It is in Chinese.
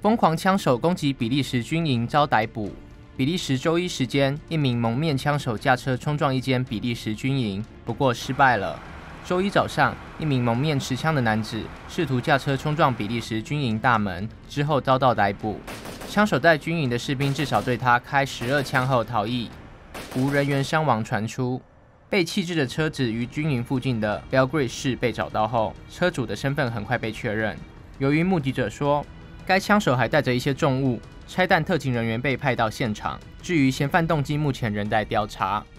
疯狂枪手攻击比利时军营遭逮捕。比利时周一时间，一名蒙面枪手驾车冲撞一间比利时军营，不过失败了。周一早上，一名蒙面持枪的男子试图驾车冲撞比利时军营大门，之后遭到逮捕。枪手在军营的士兵至少对他开12枪后逃逸，无人员伤亡传出。被弃置的车子于军营附近的 Belgrade 市被找到后，车主的身份很快被确认。由于目击者说，该枪手还带着一些重物，拆弹特勤人员被派到现场。至于嫌犯动机，目前仍在调查。